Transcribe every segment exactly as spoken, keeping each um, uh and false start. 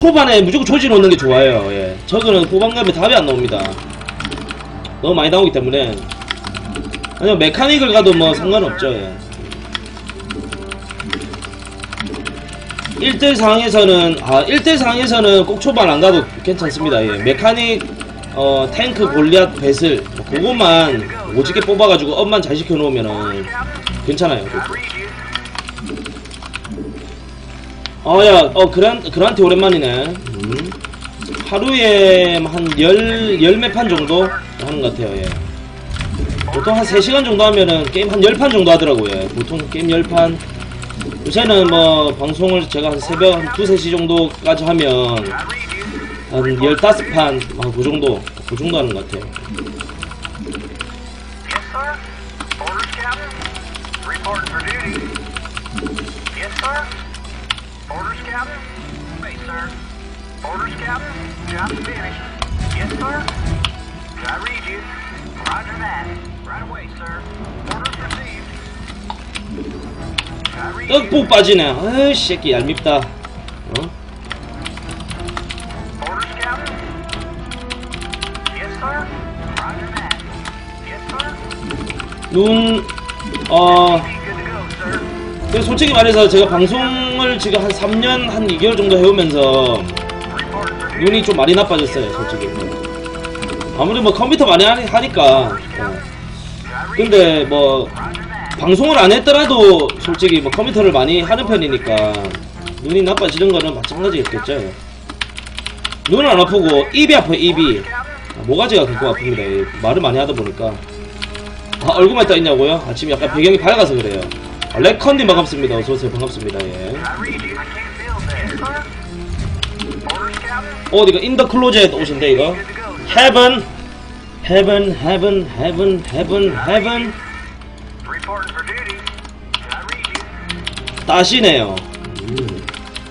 초반에 무조건 조지 놓는 게 좋아요. 예. 저거는 후반 가면 답이 안 나옵니다. 너무 많이 나오기 때문에. 아니면 메카닉을 가도 뭐 상관없죠. 예. 일 대 상황에서는 아 일 대 상황에서는 꼭 초반 안 가도 괜찮습니다. 예. 메카닉 어 탱크 골리앗 배슬 뭐 그것만 오지게 뽑아가지고 업만 잘 시켜놓으면은 괜찮아요. 어야 어 그란 그란테 오랜만이네. 음. 하루에 한 열 열 몇 판 정도 하는 것 같아요. 예. 보통 한 세 시간 정도 하면은 게임 한 열 판 정도 하더라고요. 예. 보통 게임 열 판. 요새는 뭐 방송을 제가 한 새벽 한 두세 시 정도까지 하면 한 열다섯 판, 아, 그 정도, 그 정도 하는 것 같아요. 떡국 빠지네. 아이 새끼 얄밉다. 어? 눈, 어, 솔직히 말해서 제가 방송을 지금 한 삼 년, 한 이 개월 정도 해오면서 눈이 좀 많이 나빠졌어요, 솔직히. 아무래도 뭐 컴퓨터 많이 하니까. 어. 근데 뭐, 방송을 안 했더라도 솔직히 뭐 컴퓨터를 많이 하는 편이니까 눈이 나빠지는 거는 마찬가지겠죠. 눈은 안 아프고 입이 아파요. 입이 모가지가 그거 아픕니다. 말을 많이 하다 보니까. 아 얼굴만 떠 있냐고요? 아 지금 약간 배경이 밝아서 그래요. 아, 레컨님 반갑습니다. 어서오세요. 반갑습니다. 예. 어디가 인더 클로젯 옷인데 이거 헤븐 헤븐 헤븐 헤븐 헤븐 헤븐 따시네요. 음.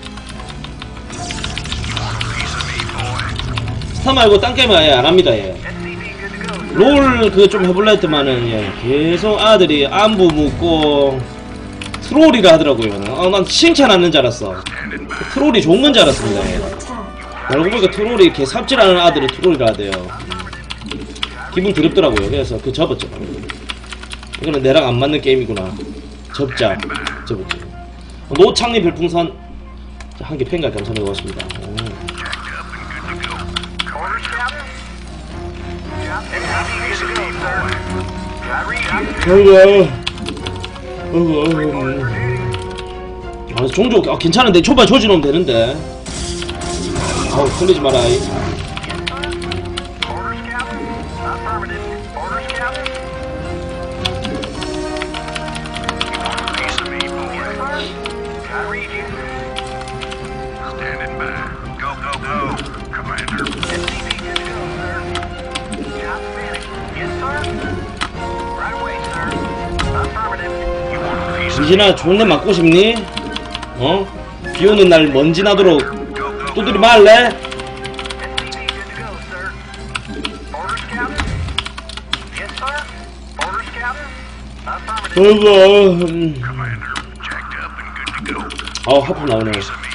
스타 말고 딴 게임은 아예 안합니다. 예. 롤 그거 좀 해볼라 했더만은 예. 계속 아들이 안부 묻고 트롤이라 하더라고요. 아, 난 칭찬하는 줄 알았어. 트롤이 좋은 건 줄 알았습니다. 예. 알고 보니까 트롤이 이렇게 삽질하는 아들을 트롤이라 하대요. 기분 더럽더라고요. 그래서 그 접었죠. 이거는 내랑 안 맞는 게임이구나. 접자. 접었죠. 노창리 별풍선 한 개 팬가 감사합니다. 고맙습니다. 어이구 어이구 아 종족 아 괜찮은데 초반 조지놓으면 되는데 아우 틀리지 마라. 이진아 좋은 데 맞고 싶니? 어? 비 오는 날 먼지 나도록 두드리 말래? 어이구 음. 아우 하품 나오네.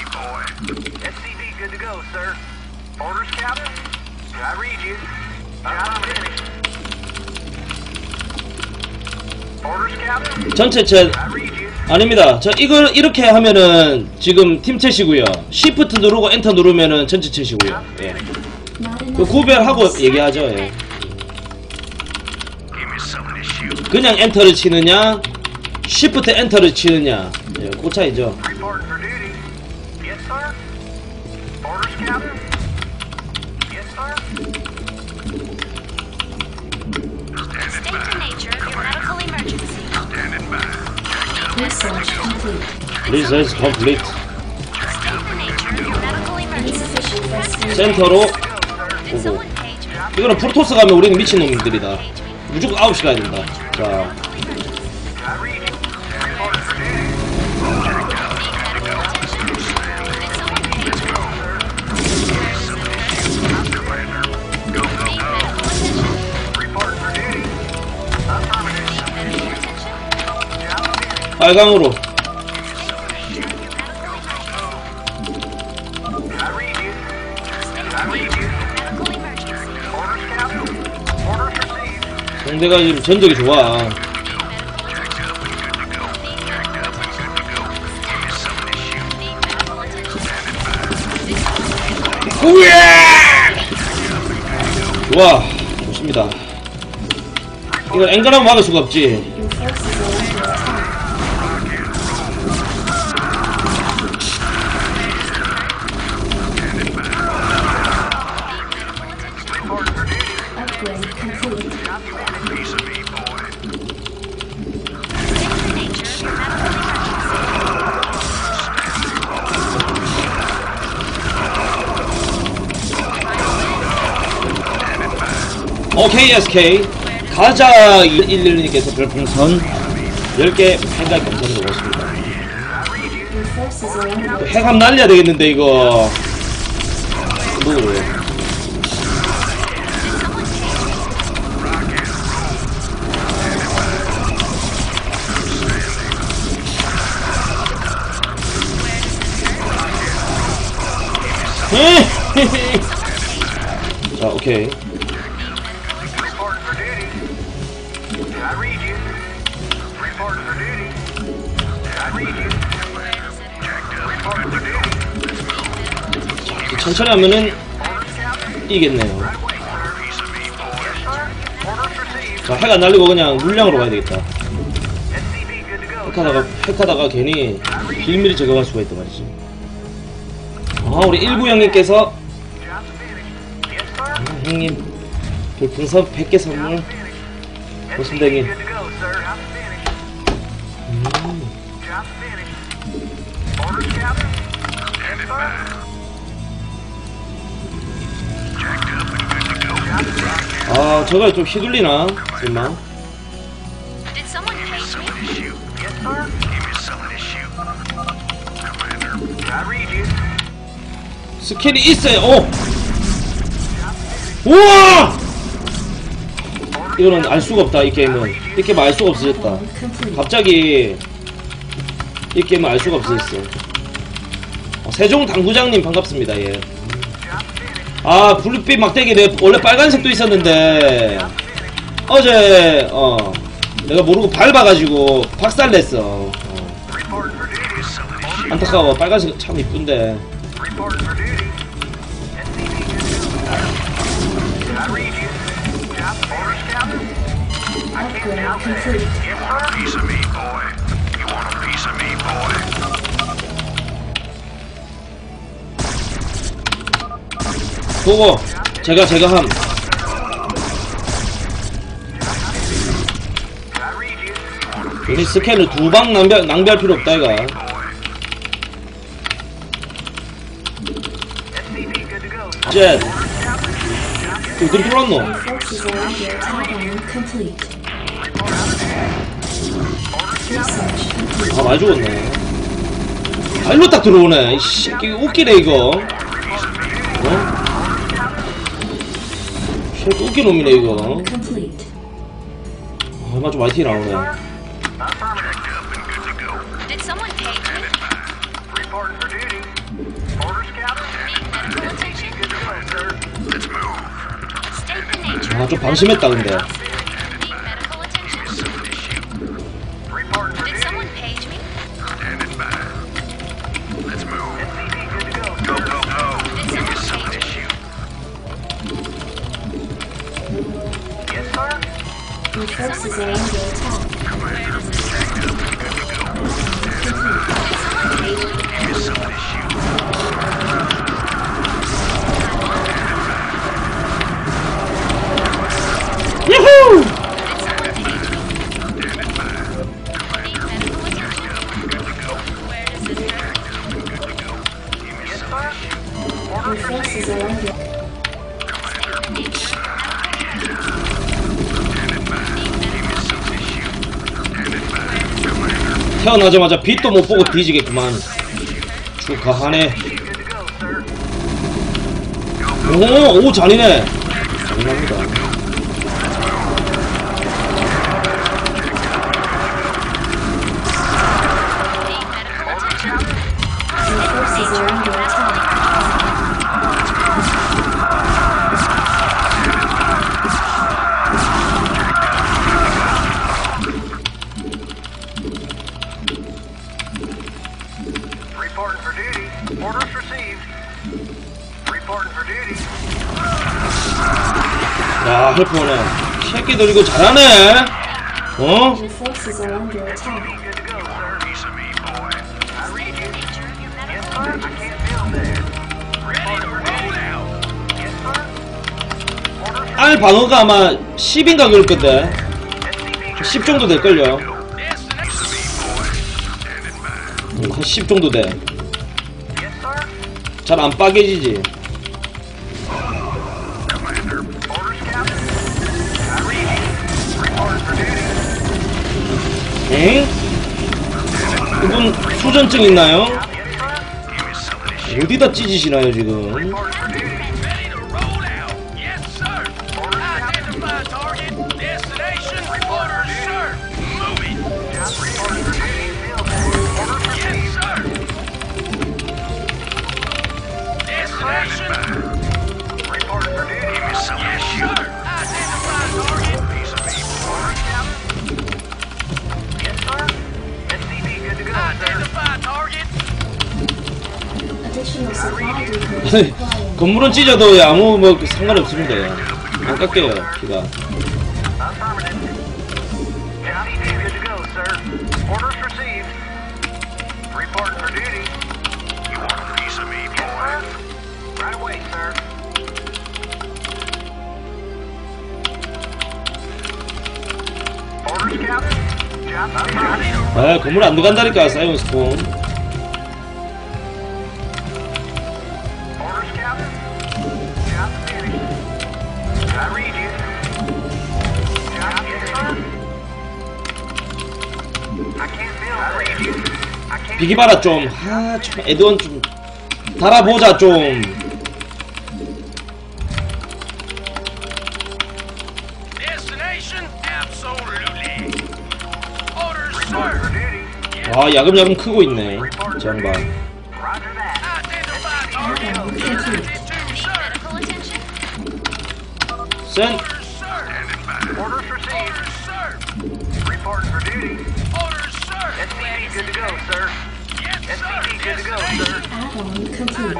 전체 챗 아닙니다. 저 이걸 이렇게 하면은 지금 팀 챗이고요. 시프트 누르고 엔터 누르면은 전체 챗이고요. 예. 그 구별하고 얘기하죠. 예. 그냥 엔터를 치느냐, 시프트 엔터를 치느냐, 예, 그 차이죠. Research complete. 센터로 오고. 이거는 프로토스 가면 우리는 미친놈들이다. 무조건 아홉 시 가야 된다. 자. 빨강으로 상대가 지금 전적이 좋아. 우야! 좋아, 좋습니다. 이거 앵간하면 막을 수가 없지. 오케이 에스케이 가자. 일일님께서 별풍선 열 개 팬가입 감사드리고 고맙습니다. 해감 날려야 되겠는데 이거 뭐예요? 자 오케이. 천천히 하면은 이기겠네요. 자, 핵 안 날리고 그냥 물량으로 가야 되겠다. 핵하다가, 핵하다가 괜히 빌미리 제거할 수가 있단 말이지. 아, 우리 일구 형님께서 아, 형님 별풍선 백 개 선물 고맙습니다 형님. 음. 아, 저거 좀 휘둘리나? 설마? 스킬이 있어요. 오! 우와! 이거는 알 수가 없다. 이 게임은 이 게임 알 수가 없어졌다. 갑자기 이 게임은 알 수가 없어졌어. 어, 세종 당구장님 반갑습니다. 예. 아, 블루빛 막대기 내 원래 빨간색도 있었는데 어제 어 내가 모르고 밟아가지고 박살냈어. 어. 안타까워. 빨간색 참 이쁜데. 그거 제가 제가 함. 우리 스캔을 두 방 낭비, 낭비할 필요 없다 이가. 젯 어디 돌았노? 아, 많이 죽었네. 아, 일로 딱 들어오네. 이씨, 이거 웃기네 이거. 어? 쉐 웃긴 놈이네 이거. 아, 얼마 좀 많이 티 나오네. 아, 좀 방심했다 근데. Your forces are under attack. Yahoo! Your forces are under attack. 태어나자마자 빛도 못 보고 뒤지겠구만. 축하하네. 오, 오 잔이네. 잔인합니다. Your forces are under attack. 야, 헬프네. 새끼들 이거 잘하네. 어? Your forces are under attack. 알 방어가 아마 십인가 그럴 건데. 십 정도 될걸요. 음, 한 십 정도 돼. 잘 안 빠개지지. 엥? 이분 수전증 있나요? 어디다 찢으시나요 지금? Additional supply depots 아니, required. 건물은 찢어도 아무 뭐 상관이 없습니다. 안 깎여요 키가. 아 건물 안 들어간다니까 사이언스톤. 비기봐라 좀. 아, 좀 에드원 좀 달아보자 좀. 아, 야금야금 크고 있네 저 양반. 센. Add-on complete.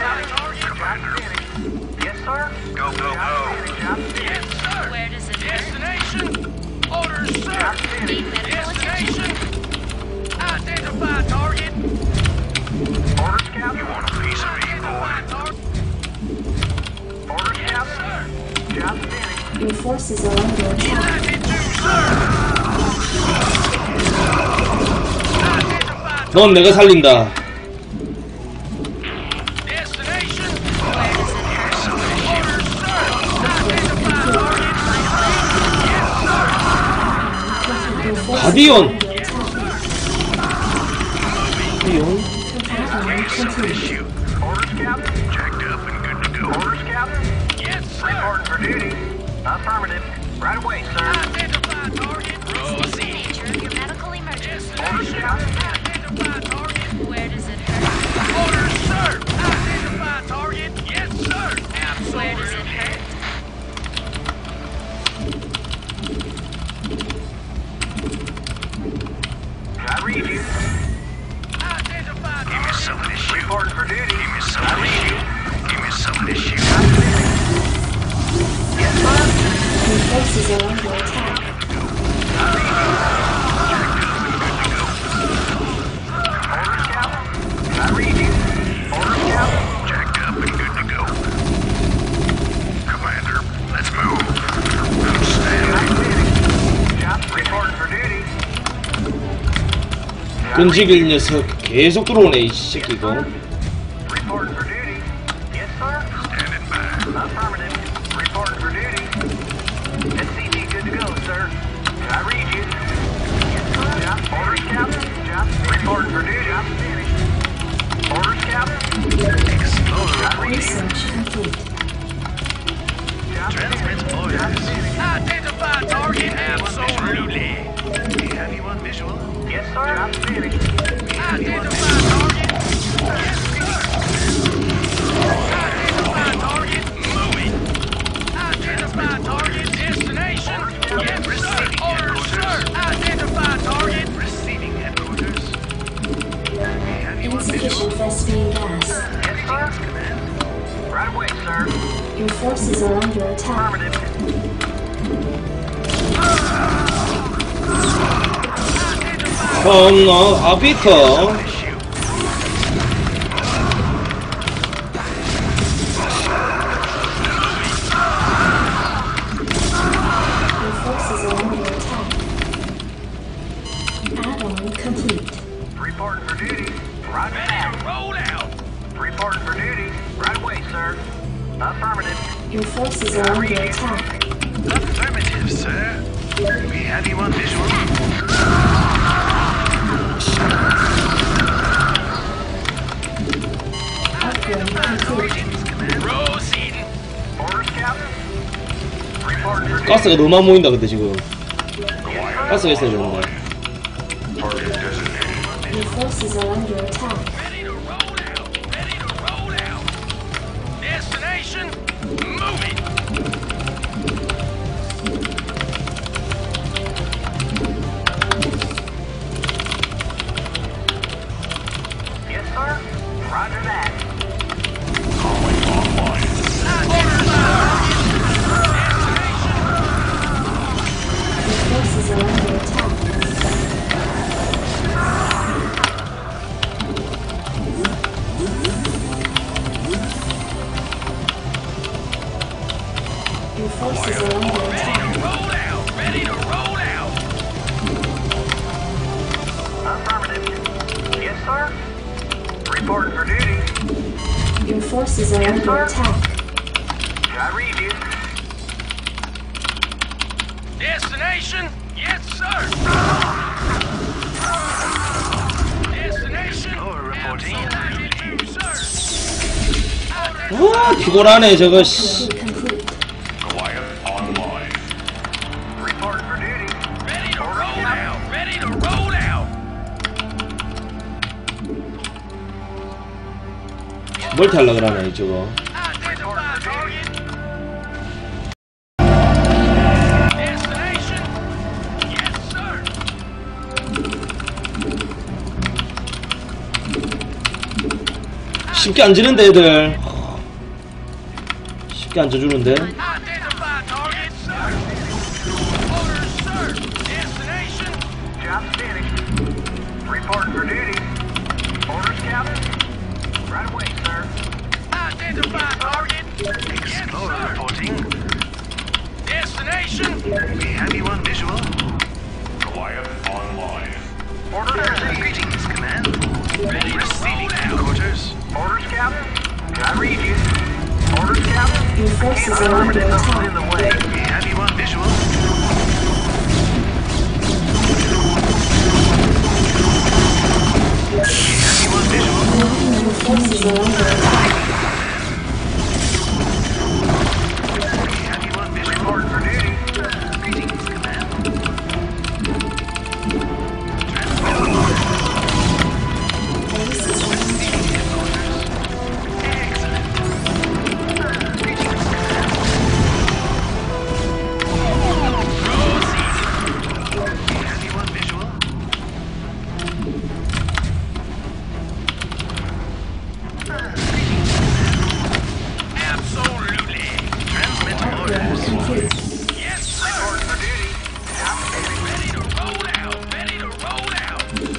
Where does it Destination. Orders, sir. Need medical attention. Identify target. Orders, Captain. You want a piece of me, boy? Orders, Captain. Job finished. Your forces are under attack. 넌 내가 살린다. 가디언. 가디언. Add-on complete. Orders, Captain. Checked up and good to go. Orders, Captain. Yes, sir. Reporting for duty. Affirmative. Right away, sir. Identify target. What's the nature of your medical emergency? Orders, Captain. Identify target. Where does it hurt? Orders, sir. Identify target. Yes, sir. Absolutely. Where does it hurt? I read you. Identify target. Give me some of this shoot. Reporting for duty. Give me some of this shoot. Give me some of this shoot. Yes, sir. Your forces are under attack. Orders, Captain. I read you. Orders, Captain. Jacked up and good to go. Commander, let's move. Stand. Job reporting for duty. 끈질길 녀석 계속 들어오네 이 새끼 이거. Reporting for duty. Yes, sir. Standing by. Affirmative. Reporting for duty. S C V good to go, sir. I read you. Yes, sir. Job orders, Captain. Job reporting for duty. Job finished. Orders, Captain. Exploder. I read you. Research complete. Job finished. Job finished. Identify target. Absolutely. Do you have you on visual? Yes, sir. Job finished. Identify target. Yes, sir. Identify target. Moving. Identify target. Destination. Yes, sir. Orders, sir. Identify target. Receiving headquarters. Have you on visual? Insufficient Vespine gas. Yes, sir. Command. Right away, Your forces are under attack. 컴너 아비터. Your forces are under attack. Add-on complete. Reporting for duty. Roger Ready that. to roll out. Reporting for duty. Right away, sir. Affirmative. Your forces are under attack. Affirmative, sir. We have you on visual. Upgrade complete. Proceeding. Orders, Captain. Reporting for duty. 가스가 너무 안 모인다 근데 지금. 가스가 있어야 되는데. Your forces are under attack. Ready to roll out. Ready to roll out. Destination. Moving. Yes, sir. Roger that. Your forces are under attack. Your forces are under Ready attack. to roll out. Ready to roll out. Affirmative. Yes, sir. Reporting for duty. Your forces are under attack. I read you. Destination. Yes, sir. Destination. reporting. Absolutely, sir. 와 피곤하네 저거. 씨. Complete. Reporting for duty. Ready to roll out. Ready to roll out. 멀티 하려 그러네 저거. Identify target. Destination. Yes, sir. 쉽게 안 지는데 애들. 쉽게 안 져주는데. Identify target, sir. Orders, sir. Destination. Job finished. Reporting for duty. Orders, Captain. Right away, sir. Identify target. Yes, sir. reporting. Destination. We have you on visual. Goliath online. Orders received. Greetings, Command. Ready to roll out. Quarters. Orders, Captain. I read you. Orders, Captain. Your forces are under Affirmative. Something's in the attack. way. We have you on visual. We have you on visual. Your forces are under attack. We have you on visual. Reporting for duty. Greetings, Command. Base is under We have you on visual. Absolutely. Transmit upgrade orders. complete. Yes, sir. Reporting for duty. Job finished. Ready to roll out. Ready to roll out.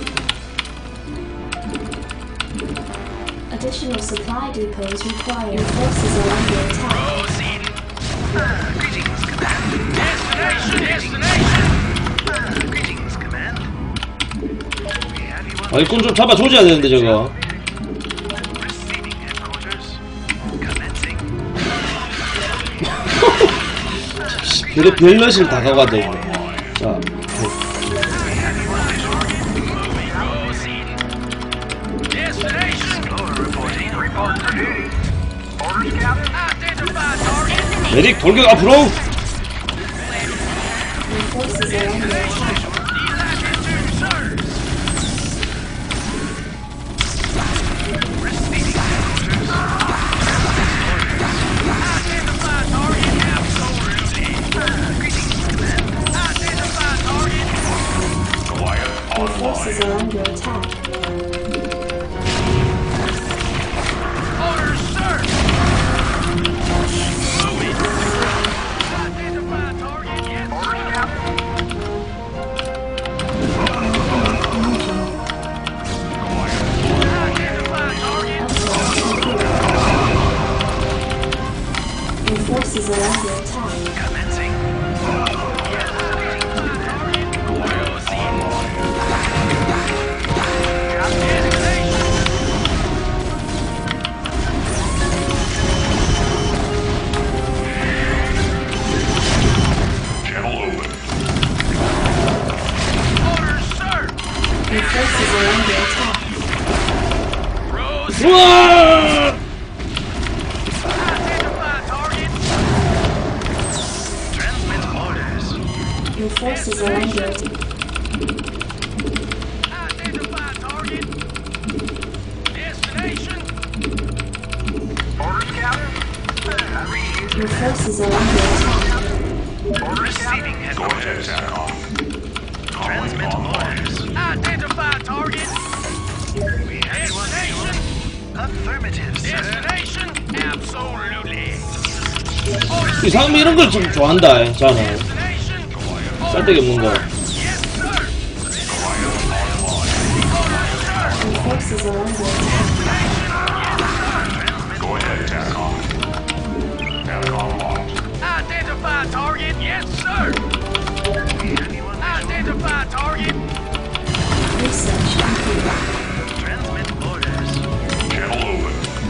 Additional supply depots required. Your forces are under attack. Proceeding. Greetings, Command. Destination. Destination. Greetings, Command. We have you on 아 이건 좀 잡아줘야 되는데 저거. receiving headquarters. Commencing. 별 별럿을 다 가가지고. 자. Proceeding. Destination. Lower reporting. Report for duty. Orders, Captain. Identify target. 메딕 돌격 앞으로. Your forces are under attack. Elected to, sir. Receiving headquarters. Identify target. Absolutely. Greetings, Command. Identify target. Goliath Your forces online. are under attack. Orders, sir. forces are under attack. Commencing. Channel open. Orders, sir. Your forces are under attack. Rose. 우와! Identify target. Transmit orders. Your forces are under attack. Identify target. Destination. Orders, Captain. I read you. Your forces are under attack. Orders, Captain. Go ahead, TACOM. Calling Transmit online. orders. Identify target. We have you on visual. Destination. Affirmative, sir. Destination. Absolutely. 이상하면 이런 걸 좀 좋아한다, 저는. Destination. 쌀데기 없는 거. Yes, sir. Your forces are under attack. Go ahead, TACOM. TACOM locked. Identify target. Yes, sir. Identify target. Research complete. Transmit orders. Channel open.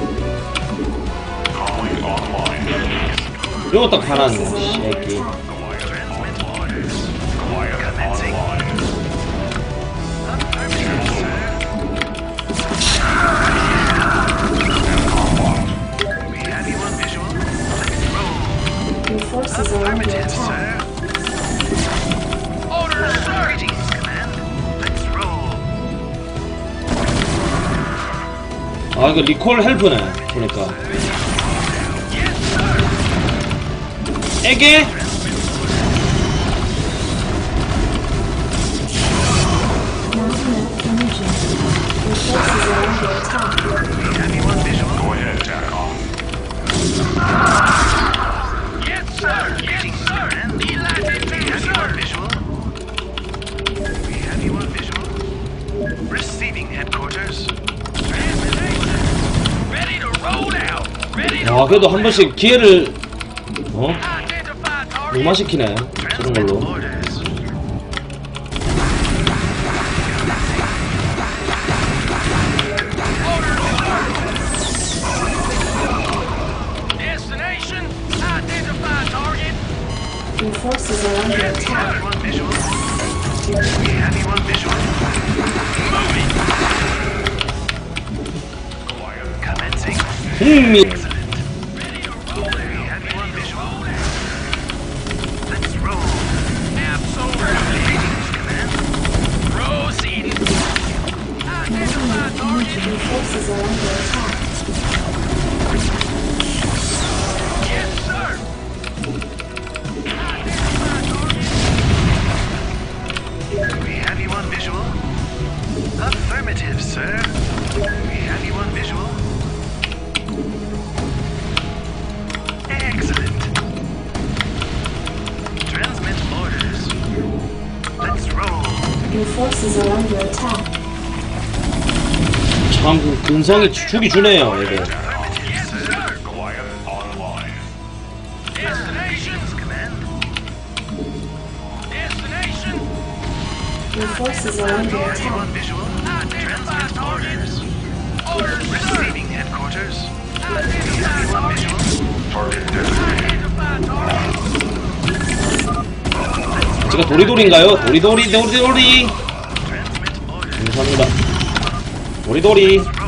Calling online. 이거 딱 하나네, Forces are under 새끼. attack. Transmit orders. Goliath Commencing. online. Affirmative, sir. We have you on visual. Let's roll. Your forces are under Affirmative, attack. sir. Orders, sir. Greetings, command. Let's roll. 아, 이거 리콜 헬프네, 보니까. Yes, sir. 에게? Not enough energy. Your forces are under attack. We have you on visual. Go ahead, TACOM. Yes, sir. Yes, sir. Elected We to have you on sir. visual. We have you on visual. Receiving headquarters. Ready to roll out. Ready to 아, 그래도 한 번씩 기회를, 어? identify target. 무마시키네, 저런 Transmit 걸로. orders. Destination. Identify target. Your forces are under We have attack. you on visual. We have you on visual. Moving. Commencing. 흥미. Excellent. Ready to roll We out. have you on visual. Let's roll. Absolutely. Greetings, command. Proceeding. Identify target. Your forces are under attack. Yes, sir. Identify target. We have you on visual. Affirmative, sir. We have you on visual. Excellent. Transmit orders. Let's roll. Your forces are under attack. 참, 그 근성이 주- 죽이 주네요, 얘들. Affirmative, sir. Goliath online. Destination. Command. Destination. Your forces are under We have you attack. on visual. Identify Transmit target. orders. Orders, sir. Receiving headquarters. We Identify have you on target. visual. Target designated. Identify target. 제가 도리도리인가요? 도리도리, 도리도리. Transmit orders. 감사합니다. 도리도리. Roll.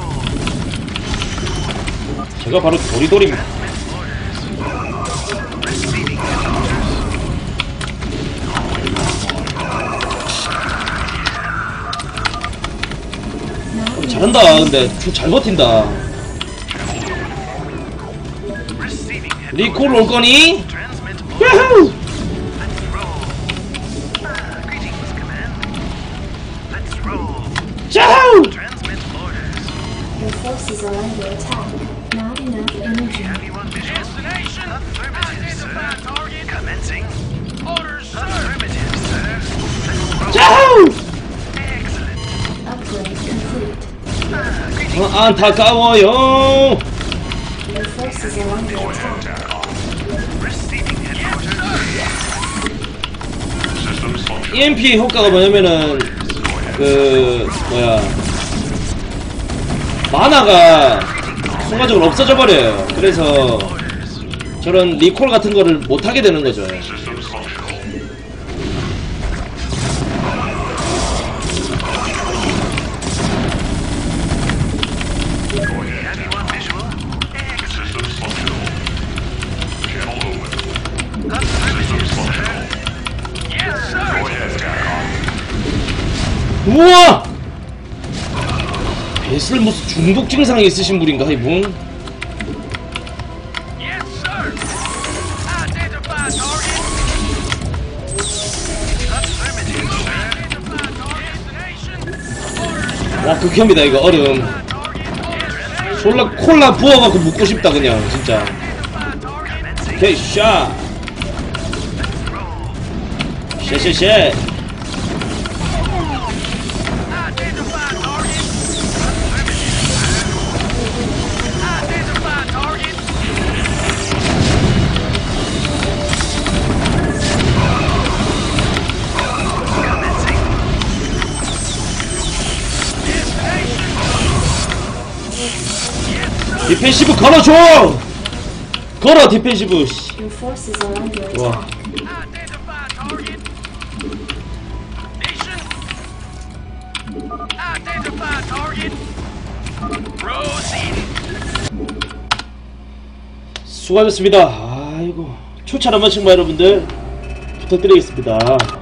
제가 바로 도리도리입니다. Transmit orders. Receiving headquarters. 잘한다, 근데. 좀 잘 버틴다. Receiving headquarters. 리콜 올 거니? Transmit orders. 야호! Let's roll. Ah, greetings, command. Let's roll. 자우! Transmit orders. Your forces are under attack. Not enough energy. Have you on visual? Destination. Affirmative, Identify sir. target. Commencing. Orders, sir. Affirmative, sir. Let's roll. 자우! Excellent. Upgrade complete. Ah, greetings. 어, 안타까워요. Your forces are under Go ahead, attack. TACOM. Receiving 이엠피 효과가 뭐냐면은 그 뭐야 마나가 순간적으로 없어져 버려요. 그래서 저런 리콜 같은 거를 못 하게 되는 거죠. Systems functional. Anyone visual? Systems functional. Channel open. Systems functional. Yes, sir. Go ahead, SCATCOM. 우와! 배슬 무슨 중독 증상이 있으신 분인가 이분? Yes, sir. Identify target. Affirmative, sir. Identify target. Destination. Orders. 와 극혐이다 이거 얼음. Target. Destination. 콜라 콜라 부어갖고 묻고 싶다 그냥 진짜. Identify target. 오케이 샷. 샷샷샷. Identify target. Identify target. 디펜시브 걸어줘! 걸어 디펜시브. 씨. Your forces are under attack. 와. Identify target. Mission. Identify target. Proceed. 수고하셨습니다. 아이고 초찰 한 번씩만 여러분들 부탁드리겠습니다.